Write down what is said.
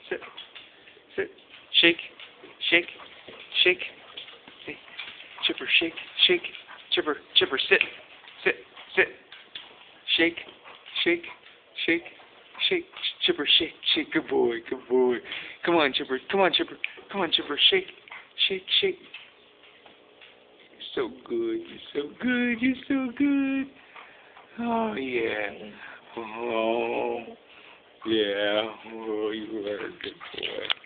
sit, sit, shake, shake, shake. Hey, Chipper, shake, shake, Chipper, Chipper, sit, sit, sit, shake, shake, shake, shake, Chipper, shake, shake. Good boy, good boy. Come on, Chipper, come on, Chipper, come on, Chipper, shake, shake, shake. You're so good, you're so good, you're so good. Oh yeah. Oh yeah. Oh, you are a good boy.